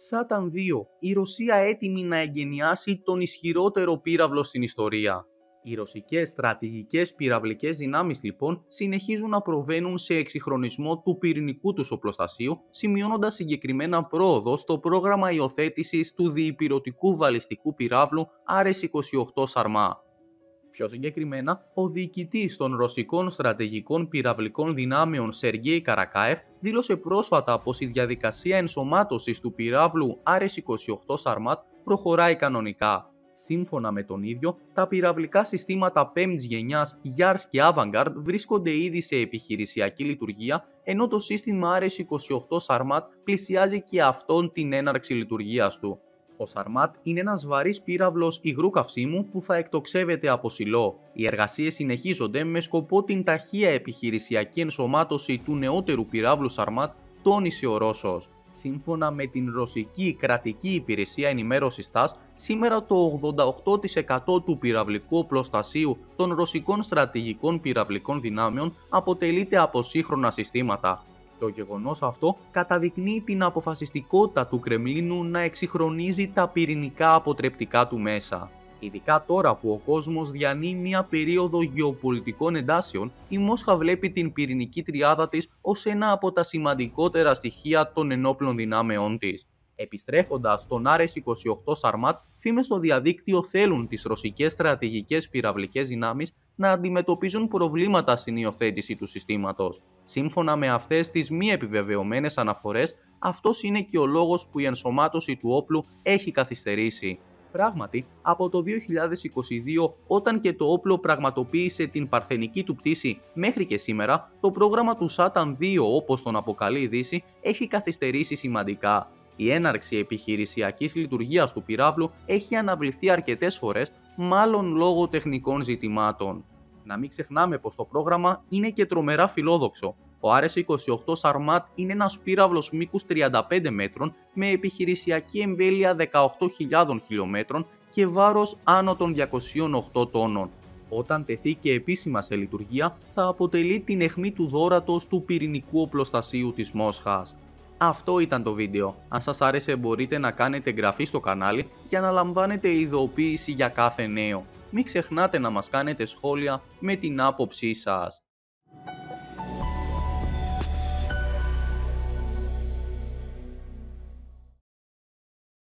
Σάταν 2. Η Ρωσία έτοιμη να εγκαινιάσει τον ισχυρότερο πύραυλο στην ιστορία. Οι ρωσικές στρατηγικές πυραυλικές δυνάμεις λοιπόν συνεχίζουν να προβαίνουν σε εξυγχρονισμό του πυρηνικού τους οπλοστασίου, σημειώνοντας συγκεκριμένα πρόοδο στο πρόγραμμα υιοθέτησης του διυπηρωτικού βαλιστικού πυράβλου RS-28 Σαρμά. Πιο συγκεκριμένα, ο διοικητής των ρωσικών στρατηγικών πυραυλικών δυνάμεων Σεργέι Καρακάεφ δήλωσε πρόσφατα πως η διαδικασία ενσωμάτωσης του πυράβλου RS-28 Σαρμάτ προχωράει κανονικά. Σύμφωνα με τον ίδιο, τα πυραυλικά συστήματα 5ης γενιάς Yars και Avangard βρίσκονται ήδη σε επιχειρησιακή λειτουργία, ενώ το σύστημα RS-28 Σαρμάτ πλησιάζει και αυτόν την έναρξη λειτουργίας του. Ο Σαρμάτ είναι ένας βαρύς πύραυλος υγρού καυσίμου που θα εκτοξεύεται από σιλό. Οι εργασίες συνεχίζονται με σκοπό την ταχεία επιχειρησιακή ενσωμάτωση του νεότερου πυράβλου Σαρμάτ, τόνισε ο Ρώσος. Σύμφωνα με την ρωσική κρατική υπηρεσία ενημέρωσης ΤΑΣ, σήμερα το 88% του πυραυλικού οπλοστασίου των ρωσικών στρατηγικών πυραυλικών δυνάμεων αποτελείται από σύγχρονα συστήματα. Το γεγονός αυτό καταδεικνύει την αποφασιστικότητα του Κρεμλίνου να εξυγχρονίζει τα πυρηνικά αποτρεπτικά του μέσα. Ειδικά τώρα που ο κόσμος διανύει μια περίοδο γεωπολιτικών εντάσεων, η Μόσχα βλέπει την πυρηνική τριάδα της ως ένα από τα σημαντικότερα στοιχεία των ενόπλων δυνάμεών της. Επιστρέφοντας στον RS-28 Σαρμάτ, φήμες στο διαδίκτυο θέλουν τις ρωσικές στρατηγικές πυραυλικές δυνάμεις να αντιμετωπίζουν προβλήματα στην υιοθέτηση του συστήματος. Σύμφωνα με αυτές τις μη επιβεβαιωμένες αναφορές, αυτός είναι και ο λόγος που η ενσωμάτωση του όπλου έχει καθυστερήσει. Πράγματι, από το 2022, όταν και το όπλο πραγματοποίησε την παρθενική του πτήση μέχρι και σήμερα, το πρόγραμμα του Σάταν 2, όπως τον αποκαλεί η Δύση, έχει καθυστερήσει σημαντικά. Η έναρξη επιχειρησιακής λειτουργίας του πυράβλου έχει αναβληθεί αρκετές φορές, μάλλον λόγω τεχνικών ζητημάτων. Να μην ξεχνάμε πως το πρόγραμμα είναι και τρομερά φιλόδοξο. Ο RS-28 Σαρμάτ είναι ένας πύραυλος μήκους 35 μέτρων με επιχειρησιακή εμβέλεια 18.000 χιλιόμετρων και βάρος άνω των 208 τόνων. Όταν τεθεί και επίσημα σε λειτουργία, θα αποτελεί την αιχμή του δώρατος του πυρηνικού οπλοστασίου της Μόσχας. Αυτό ήταν το βίντεο. Αν σας άρεσε μπορείτε να κάνετε εγγραφή στο κανάλι για να λαμβάνετε ειδοποίηση για κάθε νέο. Μην ξεχνάτε να μας κάνετε σχόλια με την άποψή σας.